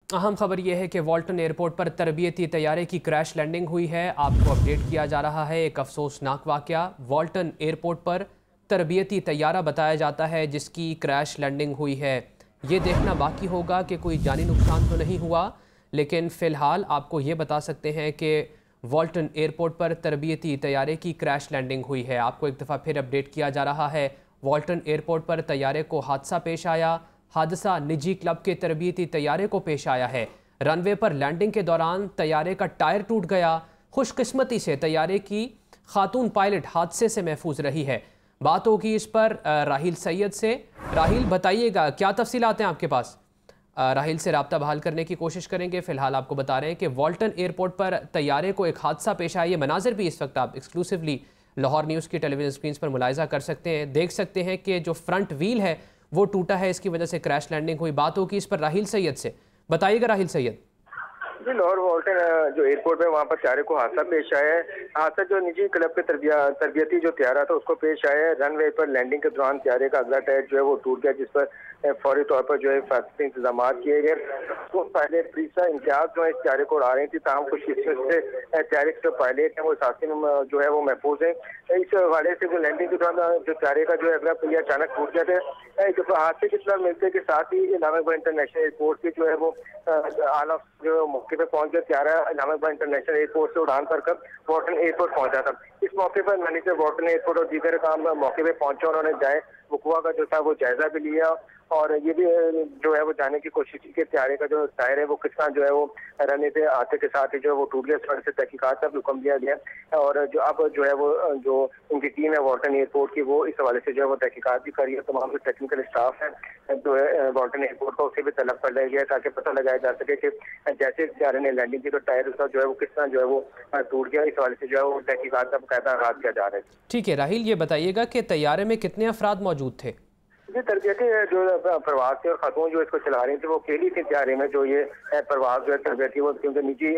अहम खबर यह है कि वॉल्टन एयरपोर्ट पर तरबियती तैयारे की क्रैश लैंडिंग हुई है। आपको अपडेट किया जा रहा है एक अफसोसनाक वाकया। वॉल्टन एयरपोर्ट पर तरबियती तैयारा बताया जाता है जिसकी क्रैश लैंडिंग हुई है। ये देखना बाकी होगा कि कोई जानी नुकसान तो नहीं हुआ, लेकिन फ़िलहाल आपको ये बता सकते हैं कि वॉल्टन एयरपोर्ट पर तरबियती तैयारे की क्रैश लैंडिंग हुई है। आपको एक दफ़ा फिर अपडेट किया जा रहा है। वॉल्टन एयरपोर्ट पर तैयारे को हादसा पेश आया। हादसा निजी क्लब के तरबियती तैयारे को पेश आया है। रनवे पर लैंडिंग के दौरान तैयारे का टायर टूट गया। खुशकिस्मती से तैयारे की खातून पायलट हादसे से महफूज रही है। बात होगी इस पर राहिल सैयद से। राहिल, बताइएगा क्या तफसीलात हैं आपके पास? राहिल से रब्ता बहाल करने की कोशिश करेंगे। फिलहाल आपको बता रहे हैं कि वॉल्टन एयरपोर्ट पर तैयारे को एक हादसा पेश आया। ये मनाजिर भी इस वक्त आप एक्सक्लूसिवली लाहौर न्यूज़ की टेलीविजन स्क्रीन पर मुलाहिजा कर सकते हैं। देख सकते हैं कि जो फ्रंट व्हील है वो टूटा है, इसकी वजह से क्रैश लैंडिंग हुई। बात होगी इस पर राहिल सैयद से। बताइएगा राहिल सैयद। जी, लाहौर वॉल्टन जो एयरपोर्ट है वहाँ पर तैयारे को हादसा पेश आया है। हादसा जो निजी क्लब के तरबियती जो तैयारा था उसको पेश आया है। रनवे पर लैंडिंग के दौरान तैयारे का अगला टायर जो है वो टूट गया, जिस पर फौरी तौर पर जो है हिफाजती इंतजाम किए गए। तो पहले प्रीसा इम्तियाज जो है इस तैयारे को उड़ा रही थी, ताहम कुछ किस्मत से तैयारे के जो पायलट हैं वो साथी में जो है वो महफूज है। इस हवाले से जो लैंडिंग के दौरान जो तैयारे का जो है अगला पहिया अचानक टूट गया था। हादसे की इत्तला मिलते के साथ ही इलाहाबाद इंटरनेशनल एयरपोर्ट की जो है वो आला जो मौके पर पहुंच गया। तैयारा इलाहाबाद इंटरनेशनल एयरपोर्ट से उड़ान भरकर वॉल्टन एयरपोर्ट पहुंचा था। इस मौके पर मैनेजर वॉल्टन एयरपोर्ट और दीगर काम मौके पर पहुंचे। उन्होंने जाए वकुआ का जो था वो जायजा भी लिया और ये भी जो है वो जानने की कोशिश की कि तैयारे का जो टायर है वो किस तरह जो है वो रनवे पे आते के साथ ही जो है वो टूट गया। इस वजह से तहकीकात का भी हुक्म दिया गया और जो अब जो है वो जो उनकी टीम है वॉल्टन एयरपोर्ट की, वो इस हवाले से जो है वो तहकीकात भी कर रही है। तमाम जो टेक्निकल स्टाफ है जो है वॉल्टन एयरपोर्ट का, उसे भी तलब कर लिया गया ताकि पता लगाया जा सके कि जैसे तैयारे ने लैंडिंग की तो टायर उसका जो है वो किस तरह जो है वो टूट गया। इस हवाले से जो है वो तहकीकात का बाकायदा आगाज किया जा रहा है। ठीक है राहिल, ये बताइएगा कि तैयारे में कितने अफराद मौजूद थे? जी, तरबियती जो प्रवास थे और खातून जो इसको चला रही थी वो अकेली थी तैयारे में। जो ये प्रवास जो है तरबियती वो क्योंकि निजी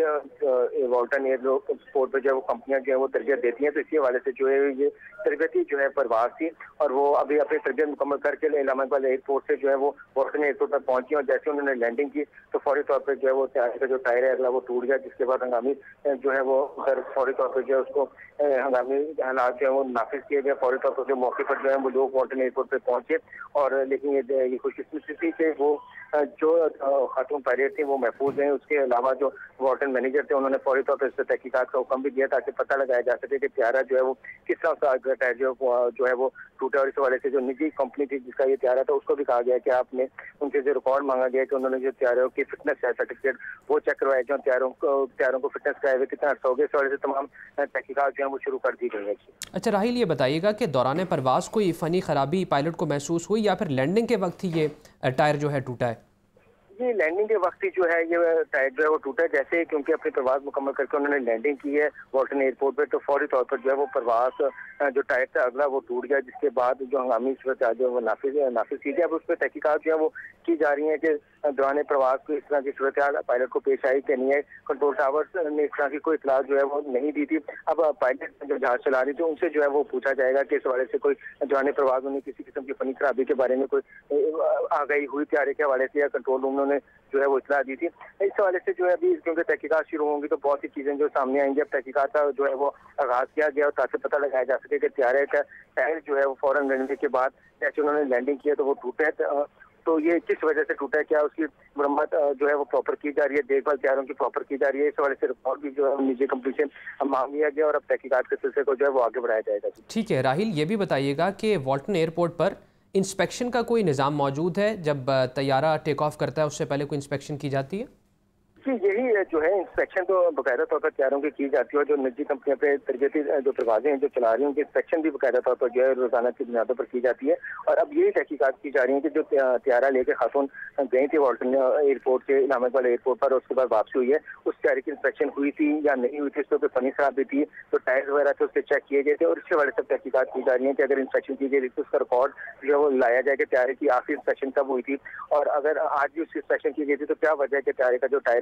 वॉल्टन एयरपोर्ट पर जो है वो कंपनियां जो है वो तरबियत देती हैं, तो इसी हवाले से जो है ये तरबियती जो है प्रवास थी और वो अभी अपनी तरबियत मुकम्मल करके इलाहाबाद एयरपोर्ट से जो है वो वॉल्टन एयरपोर्ट पर पहुंची और जैसे उन्होंने लैंडिंग की तो फौरी तौर पर जो है वो तैयारे का जो टायर है अगला वो टूट गया, जिसके बाद हंगामी जो है वो उधर फौरी तौर पर जो है उसको हंगामी हालात जो है वो नाफिज किए गए। फौरी तौर पर जो मौके पर जो है वो लोग वॉल्टन एयरपोर्ट पर पहुंचे और लेकिन ये खुशकिस्मती से वो जो खातून पायलट थी वो महफूज हैं। उसके अलावा जो वॉल्टन मैनेजर थे उन्होंने फौरी तौर पर इस तहकीकात का हुक्म भी दिया ताकि पता लगाया जा सके कि तैयारा जो है वो किस तरह का टायर जो है वो टूटा। और इस हवाले से जो निजी कंपनी थी जिसका ये तैयारा था उसको भी कहा गया कि आपने उनसे जो रिकॉर्ड मांगा गया कि उन्होंने जो तैयारों की फिटनेस सर्टिफिकेट वो चेक करवाया, जो तैयारों को फिटनेस कराए हुए कितना अर्सा हो गया। इस वजह से तमाम तहकीकात जो है वो शुरू कर दी गई है। अच्छा राहिल, ये बताइएगा कि दौरान परवास कोई फ़नी खराबी पायलट को महसूस हुई या फिर लैंडिंग के वक्त ही ये टायर जो है टूटा है? जी, लैंडिंग के वक्त ही जो है ये टायर जो है वो टूटा है। जैसे ही क्योंकि अपनी प्रवास मुकम्मल करके उन्होंने लैंडिंग की है वॉल्टन एयरपोर्ट पे, तो फौरी तौर पर जो है वो प्रवास जो टायर था अगला वो टूट गया, जिसके बाद जो हंगामी सूरत जो है वो नाफिज की गई। अब उस पर तहकीकात जो है वो की जा रही है कि दौरान प्रवास को इस तरह की सूरत पायलट को पेश आई कि नहीं है। कंट्रोल टावर्स ने इस तरह की कोई इतला जो है वो नहीं दी थी। अब पायलट जो जहाज चला रही थी उनसे जो है वो पूछा जाएगा कि इस हवाले से कोई दौरान प्रवास में किसी किस्म की फनी खराबी के बारे में कोई आगाही हुई तैयारी के हवाले से या कंट्रोल रूम ने जो है वो इतला दी थी। इस हवाले से जो है अभी क्योंकि तहकीकात शुरू होंगी तो बहुत सी चीजें जो सामने आएंगी। अब तहकीकात का जो है वो आगाज किया गया और ताकि पता लगाया जा सके कि तैयारे का टायर जो है वो फौरन लैंडिंग के बाद जैसे उन्होंने लैंडिंग किया तो वो टूटे तो ये किस वजह से टूटा है, क्या उसकी मरम्मत जो है वो प्रॉपर की जा रही है, देखभाल तैयारों की प्रॉपर की जा रही है। इस हवाले से रिकॉर्ड भी जो है निजी कंपनी से मांग लिया गया और अब तहकीकात के सिलसिले को जो है वो आगे बढ़ाया जाएगा। ठीक है राहिल, ये भी बताइएगा कि वॉल्टन एयरपोर्ट पर इंस्पेक्शन का कोई निज़ाम मौजूद है? जब तैयारा टेक ऑफ करता है उससे पहले कोई इंस्पेक्शन की जाती है? जी, यही जो है इंस्पेक्शन तो बाकायदा तौर पर तैयारों की जाती है और जो निजी कंपनियां पे तरबियती जो परवाजें हैं जो चला रही हैं उनकी इंस्पेक्शन भी बाकायदा तौर पर जो है रोजाना की बुनियादों पर की जाती है। और अब यही तहकीकात की जा रही है कि जो तैयारा लेके खातून गई थी वॉल्टन एयरपोर्ट से इलाहाबाद एयरपोर्ट पर, उसके बाद वापसी हुई है, उस तैयारी की इंस्पेक्शन हुई थी या नहीं हुई थी, उसके फनी खराबी थी तो टायर वगैरह थे उससे चेक किए गए थे। और इसके वाले सब तहकीकात की जा रही है कि अगर इंस्पेक्शन की गई तो उसका रिकॉर्ड जो है वो लाया जाए कि तैयारे की आखिरी इंस्पेक्शन कब हुई थी और अगर आज भी उसकी इंस्पेक्शन की गई थी तो क्या वजह है कि तैयारे का जो टायर है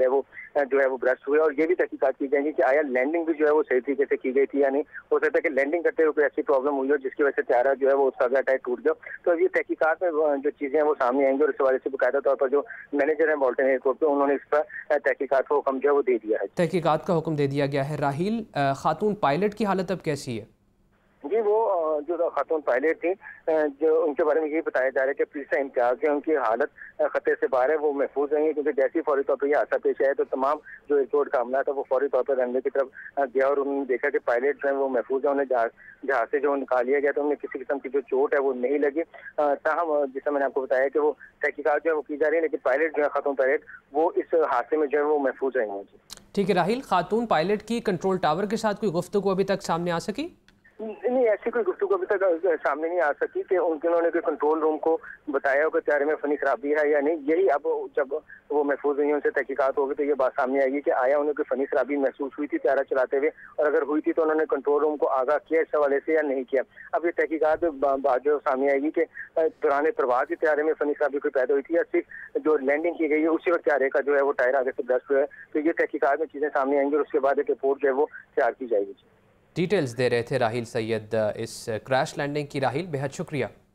जो है वो ब्रस्ट हुए, और ये भी तहकीकात की जाएंगी कि आया लैंडिंग भी जो है वो सही तरीके से की गई थी या नहीं। हो सकता है कि लैंडिंग करते हुए कोई ऐसी प्रॉब्लम हुई हो जिसकी वजह से त्यारा जो है वो उसका अगला टायर टूट गया। तो ये तहकीकात में जो चीजें हैं वो सामने आएंगी, और इस हवाले से बाकायदा तौर पर जो मैनेजर है वॉल्टन एयरपोर्ट पे, उन्होंने इस पर तहकीकात का हुक्म जो है वो दे दिया है। तहकीकात का हुक्म दे दिया गया है। राहील, खातून पायलट की हालत अब कैसी है? जी, वो जो खातून पायलट थी, जो उनके बारे में ये बताया जा रहा है कि प्रीसा इम्तियाज है, उनकी हालत खतरे से बाहर है, वो महफूज नहीं है, क्योंकि जैसे ही फौरी तौर पर यह हादसा पेश आया तो तमाम जो एयरपोर्ट का अमला था वो फौरी तौर पर रनवे की तरफ गया, और उन्होंने देखा कि पायलट जो है वो महफूज है, उन्हें जहाज से जो निकाल लिया गया, तो उन्हें किसी किस्म की जो चोट है वो नहीं लगी। ताहम जैसा मैंने आपको बताया कि वो तहकीकात जो है वो की जा रही है, लेकिन पायलट जो है खातून पायलट वो इस हादसे में जो है वो महफूज रही हैं। ठीक है राहील, खातून पायलट की कंट्रोल टावर के साथ कोई गुफ्तगू अभी तक सामने आ सकी? नहीं, ऐसी कोई गुफ्तगू अभी तक सामने नहीं आ सकी कि उन्होंने कोई कंट्रोल रूम को बताया हो कि त्यारे में फनी खराबी है या नहीं। यही अब जब वो महफूज हुई, उनसे तहकीकात होगी तो ये बात सामने आएगी कि आया उन्हें कोई फनी खराबी महसूस हुई थी त्यारा चलाते हुए, और अगर हुई थी तो उन्होंने कंट्रोल रूम को आगाह किया इस हवाले से या नहीं किया। अब ये तहकीकात बात जो सामने आएगी कि दौरान प्रवाह की त्यारे में फनी खराबी कोई पैदा हुई थी या सिर्फ जो लैंडिंग की गई है उसी वक्त त्यारे का जो है वो टायर आगे से ब्रस्ट हुआ है। तो ये तहकीकात में चीजें सामने आएंगी और उसके बाद एक रिपोर्ट जो है वो तैयार की जाएगी। डिटेल्स दे रहे थे राहील सैयद इस क्रैश लैंडिंग की। राहील, बेहद शुक्रिया।